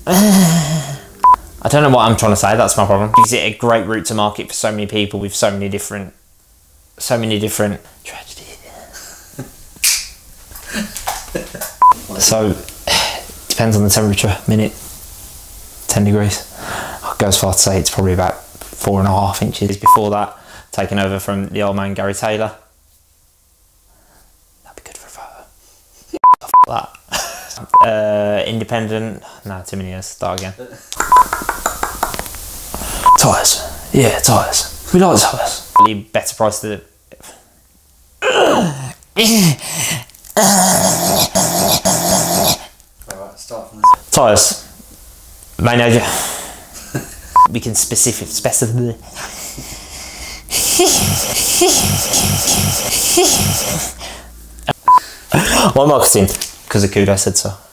I don't know what I'm trying to say, that's my problem. Gives it a great route to market for so many people with so many different tragedies. So, depends on the temperature, minute, 10 degrees. I'll go as far to say it's probably about 4.5 inches. Before that, taken over from the old man Gary Taylor. That'd be good for a photo. That. Independent, no, too many years, start again. Tyres, yeah, tyres. We like tyres. Really better price to Alright, start from this. tyres. Main agent. We can specify. Why marketing? Because Akudo said so.